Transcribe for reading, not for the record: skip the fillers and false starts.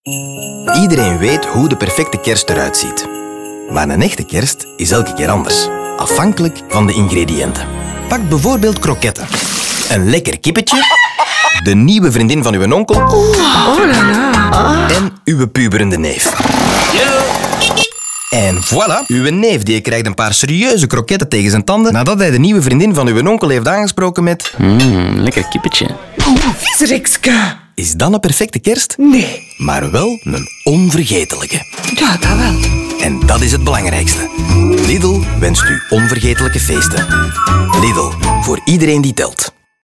Iedereen weet hoe de perfecte kerst eruit ziet. Maar een echte kerst is elke keer anders, afhankelijk van de ingrediënten. Pak bijvoorbeeld kroketten. Een lekker kippetje, de nieuwe vriendin van uw onkel en uw puberende neef. En voilà, uw neef die krijgt een paar serieuze kroketten tegen zijn tanden nadat hij de nieuwe vriendin van uw onkel heeft aangesproken met... Lekker kippetje. Vieserikske. Is dat een perfecte kerst? Nee. Maar wel een onvergetelijke. Ja, dat wel. En dat is het belangrijkste. Lidl wenst u onvergetelijke feesten. Lidl, voor iedereen die telt.